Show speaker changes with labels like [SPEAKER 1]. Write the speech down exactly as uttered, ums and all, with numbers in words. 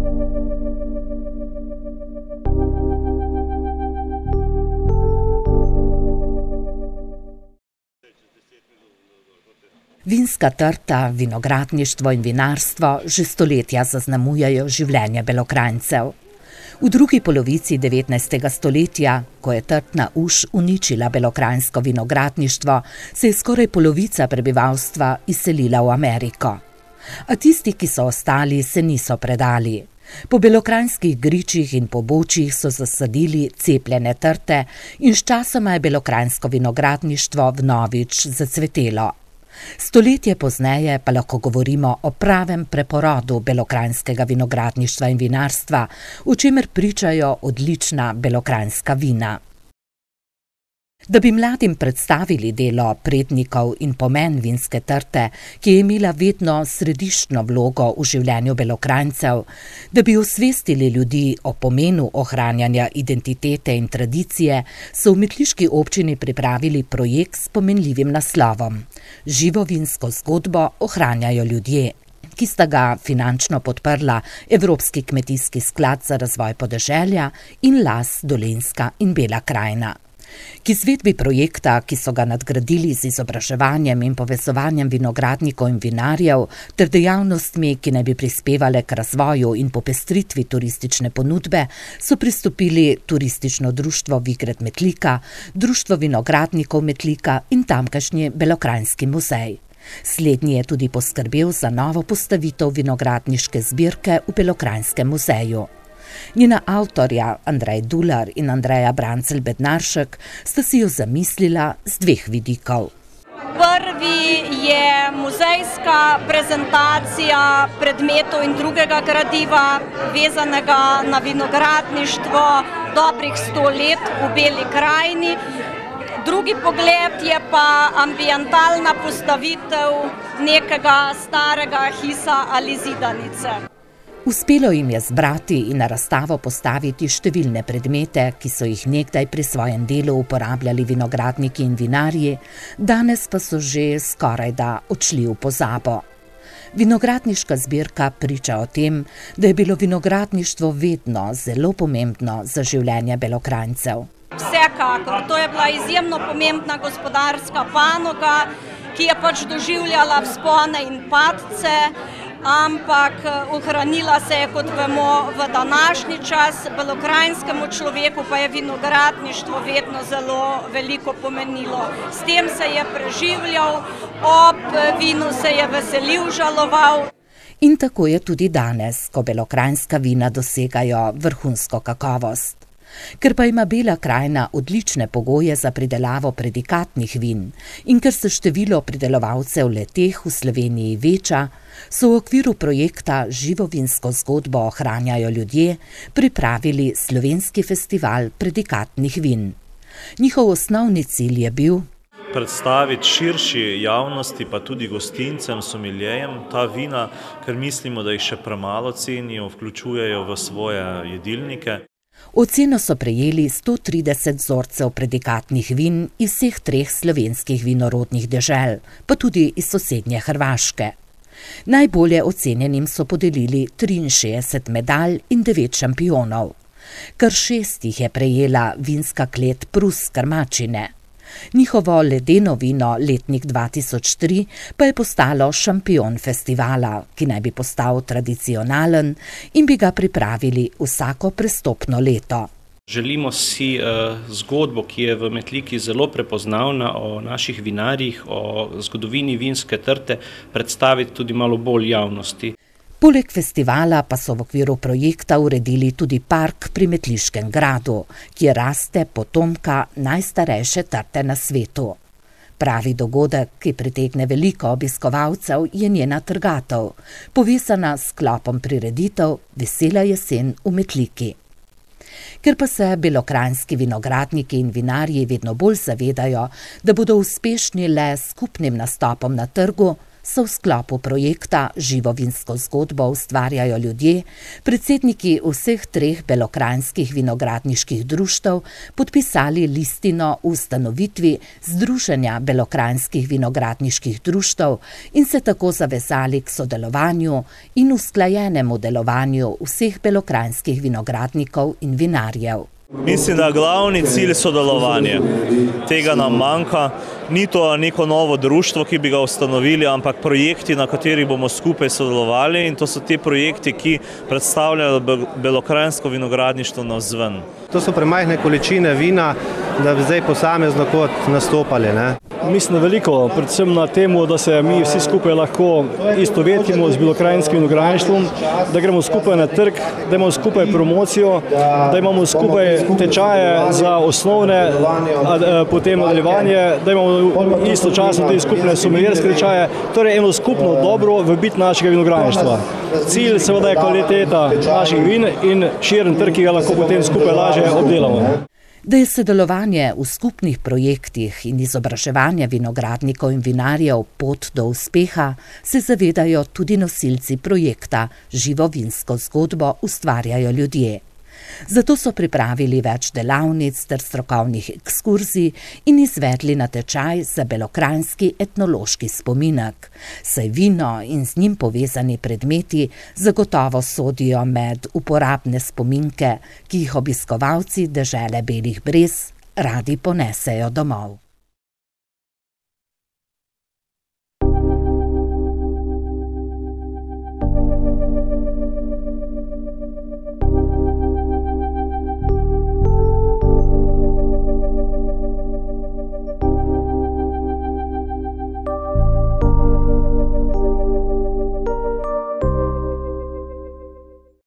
[SPEAKER 1] Vinska trta, vinogradništvo in vinarstvo že stoletja zaznamujejo življenje Belokranjcev. V drugi polovici devetnajstega stoletja, ko je trtna uš uničila belokranjsko vinogradništvo, se je skoraj polovica prebivalstva izselila v Ameriko. A tisti, ki so ostali, se niso predali. Po belokranjskih gričih in pobočjih so zasadili cepljene trte in sčasoma je belokranjsko vinogradništvo vnovič zacvetelo. Stoletje pozneje pa lahko govorimo o pravem preporodu belokranjskega vinogradništva in vinarstva, o čemer pričajo odlična belokranjska vina. Da bi mladim predstavili delo prednikov in pomen vinske trte, ki je imela vedno središčno vlogo v življenju Belokranjcev, da bi osvestili ljudi o pomenu ohranjanja identitete in tradicije, so v metliški občini pripravili projekt s pomenljivim naslovom Živo vinsko zgodbo ohranjajo ljudje, ki sta ga finančno podprla Evropski kmetijski sklad za razvoj podeželja in Las Dolenjska in Bela krajina. K izvedbi projekta, ki so ga nadgradili z izobraževanjem in povezovanjem vinogradnikov in vinarjev ter dejavnostmi, ki naj bi prispevale k razvoju in popestritvi turistične ponudbe, so pristopili Turistično društvo Vigred Metlika, Društvo vinogradnikov Metlika in tamkajšnji Belokranjski muzej. Slednji je tudi poskrbel za novo postavitev vinogradniške zbirke v Belokranjskem muzeju. Njena avtorja, Andrej Dular in Andreja Brancelj-Bednaršek, sta si jo zamislila z dveh vidikov.
[SPEAKER 2] Prvi je muzejska prezentacija predmetov in drugega gradiva, vezanega na vinogradništvo dobrih sto let v Beli krajini. Drugi pogled je pa ambientalna postavitev nekega starega hisa ali zidanice.
[SPEAKER 1] Uspelo jim je zbrati in na razstavo postaviti številne predmete, ki so jih nekdaj pri svojem delu uporabljali vinogradniki in vinarji, danes pa so že skorajda odšli v pozabo. Vinogradniška zbirka priča o tem, da je bilo vinogradništvo vedno zelo pomembno za življenje Belokranjcev.
[SPEAKER 2] Vsekakor, to je bila izjemno pomembna gospodarska panoga, ki je pač doživljala vzpone in padce, ampak ohranila se je, kot vemo, v današnji čas. Belokranjskemu človeku pa je vinogradništvo vedno zelo veliko pomenilo. S tem se je preživljal, ob vinu se je veselil, žaloval.
[SPEAKER 1] In tako je tudi danes, ko belokranjska vina dosegajo vrhunsko kakovost. Ker pa ima Bela krajina odlične pogoje za pridelavo predikatnih vin in ker se število pridelovalcev le-teh v Sloveniji veča, so v okviru projekta Živo vinsko zgodbo ohranjajo ljudje pripravili slovenski festival predikatnih vin. Njihov osnovni cilj je bil
[SPEAKER 3] predstaviti širši javnosti, pa tudi gostincem, somiljejem ta vina, ker mislimo, da jih še premalo cenijo, vključujejo v svoje jedilnike.
[SPEAKER 1] Oceno so prejeli sto trideset vzorcev predikatnih vin iz vseh treh slovenskih vinorodnih dežel, pa tudi iz sosednje Hrvaške. Najbolje ocenjenim so podelili triinšestdeset medalj in devet šampionov. Kar šest jih je prejela vinska klet Prus Krmačine. Njihovo ledeno vino letnik dva tisoč tri pa je postalo šampion festivala, ki naj bi postal tradicionalen in bi ga pripravili vsako prestopno leto.
[SPEAKER 4] Želimo si uh, zgodbo, ki je v Metliki zelo prepoznavna, o naših vinarjih, o zgodovini vinske trte, predstaviti tudi malo bolj javnosti.
[SPEAKER 1] Poleg festivala pa so v okviru projekta uredili tudi park pri Metliškem gradu, kjer raste potomka najstarejše trte na svetu. Pravi dogodek, ki pritegne veliko obiskovalcev, je njena trgatev, povezana s sklopom prireditev Vesela jesen v Metliki. Ker pa se belokranjski vinogradniki in vinarji vedno bolj zavedajo, da bodo uspešni le s skupnim nastopom na trgu, so v sklopu projekta Živo vinsko zgodbo ustvarjajo ljudje, predsedniki vseh treh belokranjskih vinogradniških društev podpisali listino o ustanovitvi Združenja belokranjskih vinogradniških društev in se tako zavezali k sodelovanju in usklajenemu delovanju vseh belokranjskih vinogradnikov in vinarjev.
[SPEAKER 3] Mislim, da je glavni cilj sodelovanje. Tega nam manjka. Ni to neko novo društvo, ki bi ga ustanovili, ampak projekti, na katerih bomo skupaj sodelovali, in to so ti projekti, ki predstavljajo belokranjsko vinogradništvo navzven.
[SPEAKER 5] To so premajhne količine vina, da bi zdaj posamezno kot nastopali, ne?
[SPEAKER 6] Mislim veliko, predvsem na temu, da se mi vsi skupaj lahko istovetimo z belokranjskim vinogradništvom, da gremo skupaj na trg, da imamo skupaj promocijo, da imamo skupaj tečaje za osnovne, potem nadaljevanje, da imamo istočasno tudi skupne someljerske tečaje, torej eno skupno dobro v bit našega vinogradništva. Cilj seveda je kvaliteta naših vin in širen trg, ki ga lahko potem skupaj lažje obdelamo.
[SPEAKER 1] Da je sodelovanje v skupnih projektih in izobraževanje vinogradnikov in vinarjev pot do uspeha, se zavedajo tudi nosilci projekta Živo vinsko zgodbo ustvarjajo ljudje. Zato so pripravili več delavnic ter strokovnih ekskurzij in izvedli natečaj za belokranjski etnološki spominek. Saj vino in z njim povezani predmeti zagotovo sodijo med uporabne spominke, ki jih obiskovalci dežele Belih brez radi ponesejo domov.